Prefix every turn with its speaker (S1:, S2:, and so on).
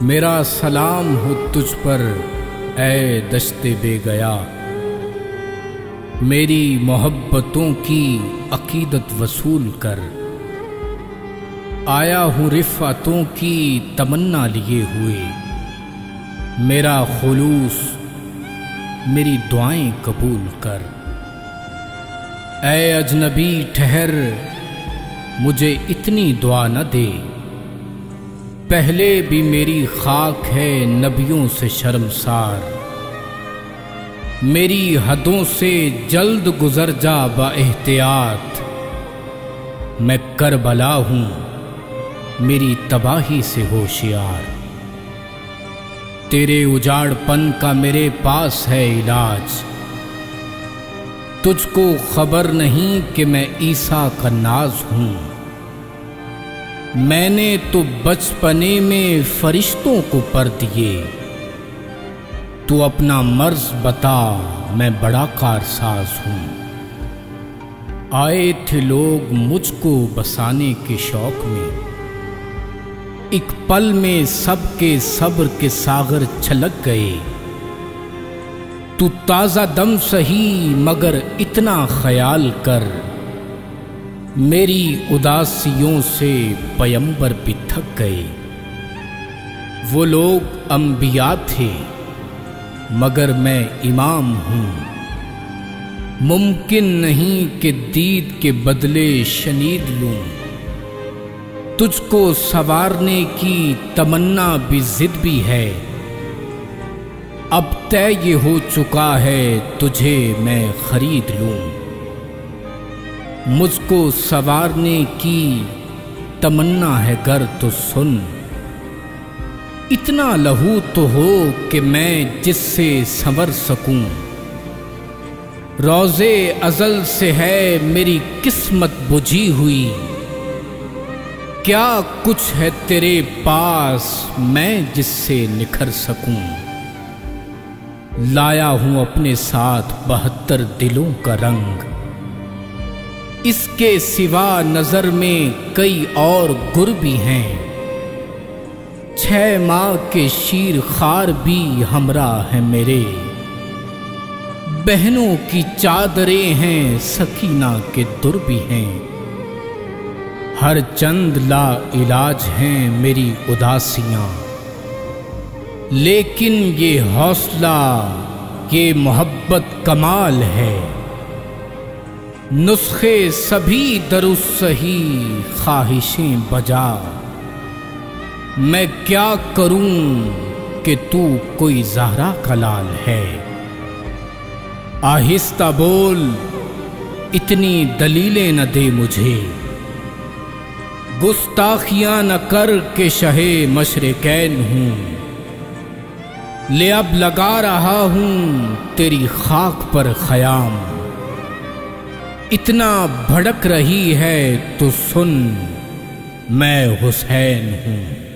S1: मेरा सलाम हो तुझ पर ऐ दश्ते बेगया, मेरी मोहब्बतों की अकीदत वसूल कर। आया हूँ रिफ़ातों की तमन्ना लिए हुए, मेरा खुलूस मेरी दुआएं कबूल कर। ऐ अजनबी ठहर मुझे इतनी दुआ न दे, पहले भी मेरी खाक है नबियों से शर्मसार। मेरी हदों से जल्द गुजर जा बाएहतियात, मैं करबला हूँ मेरी तबाही से होशियार। तेरे उजाड़पन का मेरे पास है इलाज, तुझको खबर नहीं कि मैं ईसा का नाज हूँ। मैंने तो बचपने में फरिश्तों को पर दिए, तू अपना मर्ज बता मैं बड़ा कारसाज हूँ। आए थे लोग मुझको बसाने के शौक में, एक पल में सबके सब्र के सागर छलक गए। तू ताज़ा दम सही मगर इतना ख्याल कर, मेरी उदासियों से पयंबर भी थक गए। वो लोग अंबिया थे मगर मैं इमाम हूँ, मुमकिन नहीं कि दीद के बदले शनीद लूँ। तुझको संवारने की तमन्ना भी जिद भी है, अब तय ये हो चुका है तुझे मैं खरीद लूँ। मुझको संवारने की तमन्ना है गर तो सुन, इतना लहू तो हो कि मैं जिससे संवर सकूं। रोज़े अज़ल से है मेरी किस्मत बुझी हुई, क्या कुछ है तेरे पास मैं जिससे निखर सकूं। लाया हूं अपने साथ 72 दिलों का रंग, इसके सिवा नजर में कई और गुर भी हैं। 6 माह के शीर खार भी हमरा है मेरे, बहनों की चादरें हैं सकीना के दुर भी हैं। हर चंद ला इलाज हैं मेरी उदासियां, लेकिन ये हौसला ये मोहब्बत कमाल है। नुस्खे सभी दरुस्त सही ख्वाहिशें बजा, मैं क्या करूं कि तू कोई ज़हरा का लाल है। आहिस्ता बोल इतनी दलीलें न दे मुझे, गुस्ताखियां न कर के शहे मशरिकैन हूँ। ले अब लगा रहा हूँ तेरी खाक पर ख़याम, इतना भड़क रही है तो सुन मैं हुसैन हूँ।